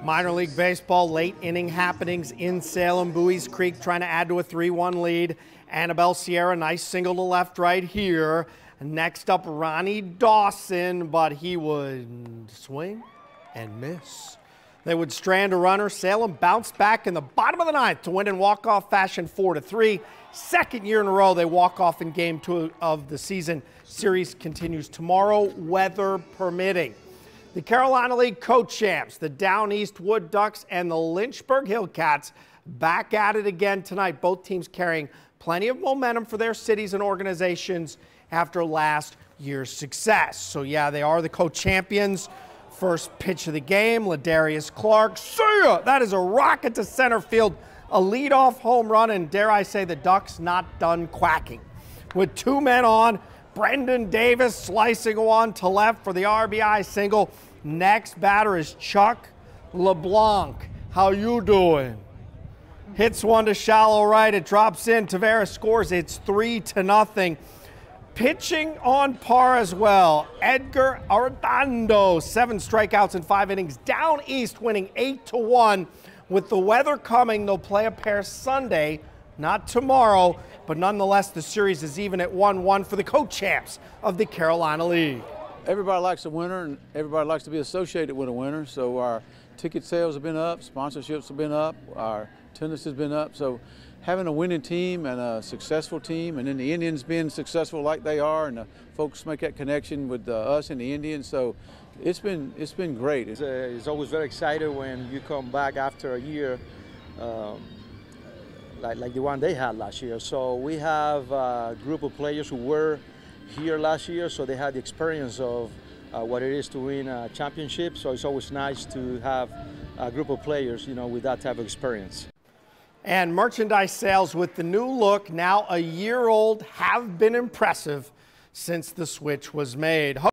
Minor League Baseball late inning happenings in Salem. Buies Creek trying to add to a 3-1 lead. Annabelle Sierra, nice single to left right here. Next up, Ronnie Dawson, but he would swing and miss. They would strand a runner. Salem bounced back in the bottom of the ninth to win in walk-off fashion 4-3. Second year in a row they walk off in game 2 of the season. Series continues tomorrow, weather permitting. The Carolina League co-champs, the Down East Wood Ducks and the Lynchburg Hillcats, back at it again tonight. Both teams carrying plenty of momentum for their cities and organizations after last year's success. So yeah, they are the co-champions. First pitch of the game, Ladarius Clark. See ya! That is a rocket to center field. A leadoff home run, and dare I say the Ducks not done quacking. With 2 men on, Brendan Davis slicing one to left for the RBI single. Next batter is Chuck LeBlanc. How you doing? Hits one to shallow right. It drops in. Tavares scores. It's 3-0. Pitching on par as well. Edgar Arredondo, 7 strikeouts in 5 innings. Down East winning 8-1. With the weather coming, they'll play a pair Sunday, not tomorrow, but nonetheless the series is even at 1-1 for the co-champs of the Carolina League. Everybody likes a winner, and everybody likes to be associated with a winner. So our ticket sales have been up, sponsorships have been up, our attendance has been up. So having a winning team and a successful team, and then the Indians being successful like they are, and the folks make that connection with us and the Indians. So it's been great. It's always very exciting when you come back after a year like the one they had last year. So we have a group of players who were here last year, so they had the experience of what it is to win a championship. So it's always nice to have a group of players, with that type of experience. And merchandise sales with the new look, now a year old, have been impressive since the switch was made.